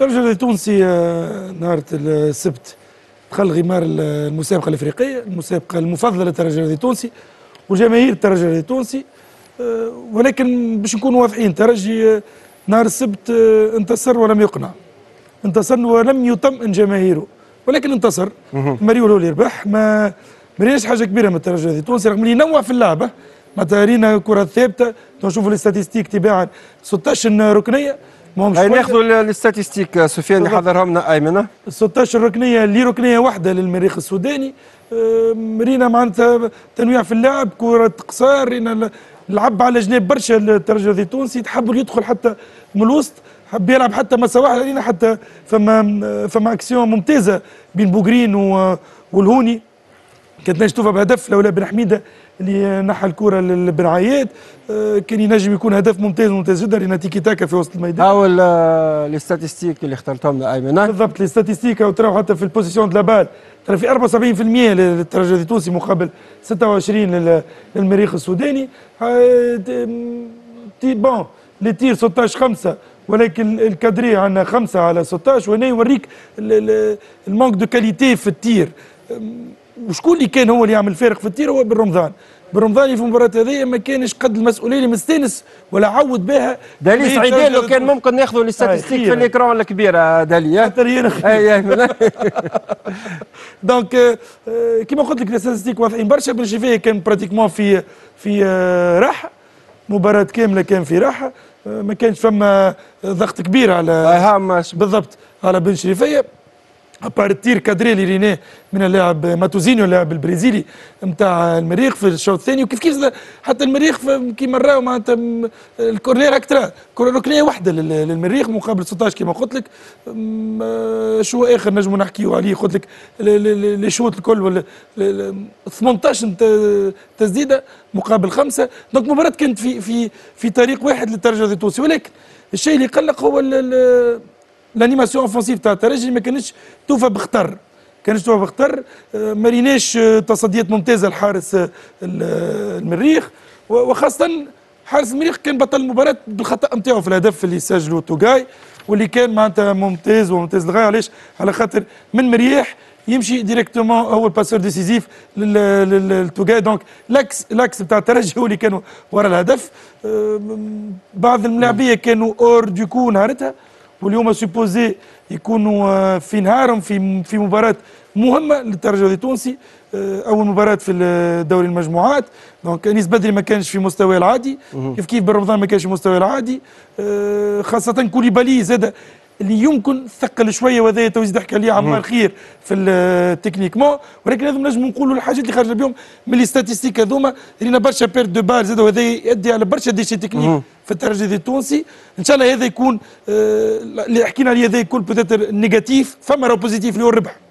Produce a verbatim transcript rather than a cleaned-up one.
الترجي التونسي نهار السبت دخل غمار المسابقه الافريقيه، المسابقه المفضله للترجي التونسي وجماهير الترجي التونسي. ولكن باش نكونوا واضحين، الترجي نهار السبت انتصر ولم يقنع، انتصر ولم يطمئن جماهيره، ولكن انتصر. المريول هو اللي ربح. ما مريناش حاجه كبيره من الترجي التونسي رغم اللي ينوع في اللعبه، معناتها رينا كره ثابته. نشوفوا الاستاتيستيك تباعا ستة عشر ركنيه. هاي ناخذوا الاستاتيستيك سفيان اللي حضرهم لنا ايمن. ستة عشر ركنيه اللي ركنيه واحده للمريخ السوداني. رينا معناتها تنويع في اللعب، كره قصار، رينا لعب على جناب برشا الترجي التونسي، تحب يدخل حتى من الوسط، حب يلعب حتى مسا واحده. رينا حتى فما فما اكسيون ممتازه بين بوغرين والهوني، كانت نشوفها بهدف لولا بن حميده اللي نحى الكره لبن عياد. كان ينجم يكون هدف ممتاز ممتاز جدا. رينا تيكي تاكا في وسط الميدان. هاو الاستاتيستيك اللي اخترتهم لايمن. بالضبط الاستاتيستيك، وتراو حتى في البوزيسيون دو لابال ترى في أربعة وسبعين بالمئة للترجي التونسي مقابل ستة وعشرين للمريخ السوداني. تي بون لي تير ستة عشر خمسة، ولكن الكادري عندنا خمسة على ستة عشر، وهنا يوريك المانك دو كاليتي في التير. وشكون اللي كان هو اللي يعمل فارق في التير؟ هو بن رمضان. بن رمضان في المباراه هذه ما كانش قد المسؤوليه اللي مستانس ولا عود بها. دالي سعيدان لو كان ممكن ناخذوا الاستاتيستيك في الاكران الكبير دالي. حتى اي اي دونك كيما قلت لك الاستاتيستيك واضحين برشا. بن شفيه كان براتيكمون في في راحه، مباراه كامله كان في راحه، ما كانش فما ضغط كبير على بالضبط على بن شريفيه. ابار التير كادري اللي ريناه من اللاعب ماتوزينيو اللاعب البرازيلي نتاع المريخ في الشوط الثاني. وكيف كيف حتى المريخ كيما راهو معناتها الكورنير اكترا كره ركنيه واحده للمريخ مقابل ستة عشر كيما قلت لك. شو اخر نجموا نحكيوا عليه؟ قلت لك لي شوط الكل ولا ثمانية عشر تسديده مقابل خمسه. دونك المباراه كانت في في في طريق واحد للترجي التونسي. ولكن الشيء اللي قلق هو الانيماسيون اوفنسيف تاع الترجي ما كانتش توفى بخطر، كانتش توفى بخطر. ما ريناش تصديات ممتازه لحارس المريخ، وخاصه حارس المريخ كان بطل المباراه بالخطا نتاعو في الهدف اللي سجله توغاي، واللي كان معناتها ممتاز وممتاز للغايه. علاش؟ على خاطر من مرياح يمشي ديريكتومون هو الباسور ديسيزيف للتوغاي. دونك لاكس لاكس بتاع الترجي هو اللي كانوا ورا الهدف. بعض الملاعبيه كانوا اور ديكو نهارتها، واليوم سوبوزي يكونوا في نهارهم في في مباراه مهمه للترجي التونسي، اول مباراه في دوري المجموعات. دونك انيس بدري ما كانش في مستواه العادي، كيف كيف بن رمضان ما كانش في مستواه العادي، خاصه كوليبالي زاد اللي يمكن ثقل شويه، وهذا توزيد حكى عليه عمار خير في التكنيكمون. ولكن لازم نجم نقولوا الحاجات اللي خارجه بهم من لي ستاتيستيك هذوما. رينا برشا بيرت دو بال زاد، وهذا يؤدي على برشا ديشي تكنيك في الترجي التونسي. ان شاء الله هذا يكون اللي حكينا عليه هذا يكون بوتيتر نيجاتيف، فما راهو بوزيتيف اللي هو الربح.